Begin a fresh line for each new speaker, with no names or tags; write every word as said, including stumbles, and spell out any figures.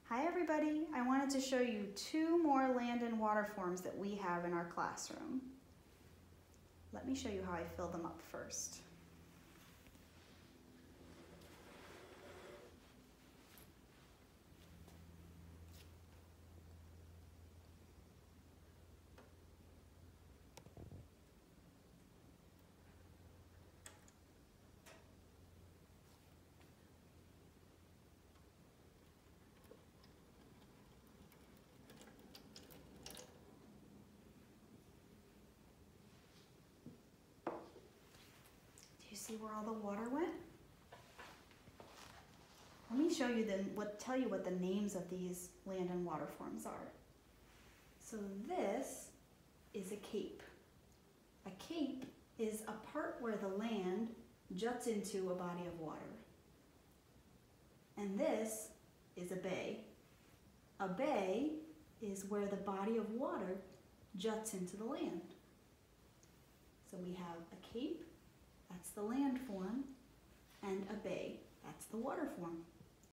Hi everybody, I wanted to show you two more land and water forms that we have in our classroom. Let me show you how I fill them up first. Do you see where all the water went? Let me show you the, what, tell you what the names of these land and water forms are. So this is a cape. A cape is a part where the land juts into a body of water. And this is a bay. A bay is where the body of water juts into the land. So we have a cape, that's the land form, and a bay, that's the water form.